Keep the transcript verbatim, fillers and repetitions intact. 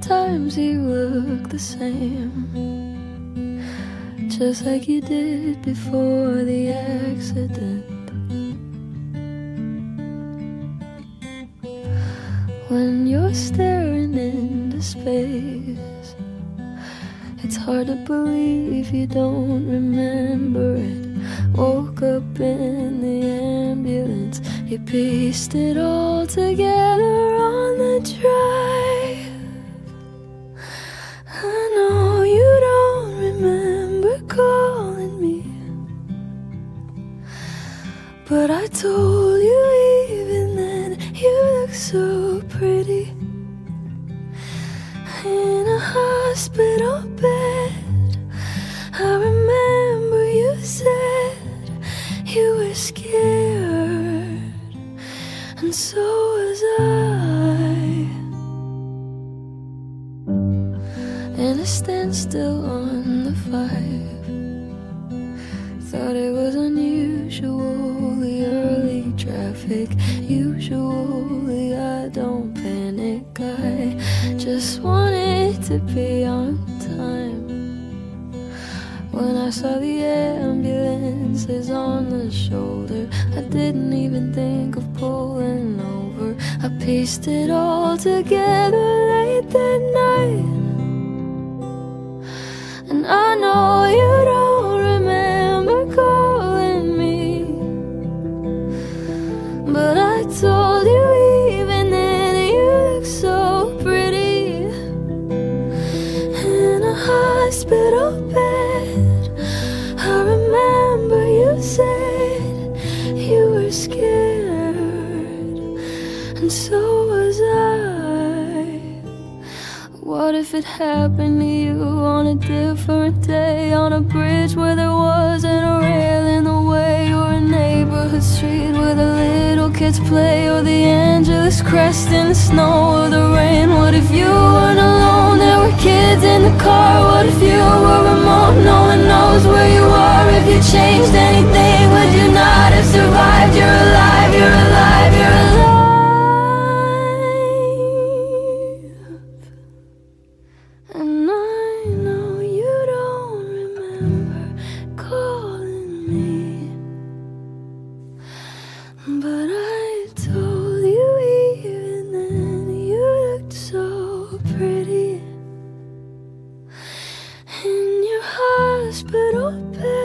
Sometimes you look the same, just like you did before the accident. When you're staring into space, it's hard to believe you don't remember it. Woke up in the ambulance, you pieced it all together on the drive. I know you don't remember calling me, but I told you even then you look so pretty in a hospital bed. I remember you said you were scared, and so was I. And a standstill on the five, thought it was unusually early traffic. Usually I don't panic, I just wanted to be on time. When I saw the ambulances on the shoulder, I didn't even think of pulling over. I pieced it all together late that night. And I know you don't remember calling me, but I told you even then you look so pretty in a hospital bed. I remember you said you were scared, and so was I. What if it happened to you on a different day, on a bridge where there wasn't a rail in the way, or a neighborhood street where the little kids play, or the Angeles crest in the snow or the rain? What if you weren't alone, there were kids in the car? What if you were remote, no one knows where you are? If you changed anything, would you not have survived? You're alive, you're alive, you're alive. And I know you don't remember calling me, but I told you even then you looked so pretty in your hospital bed.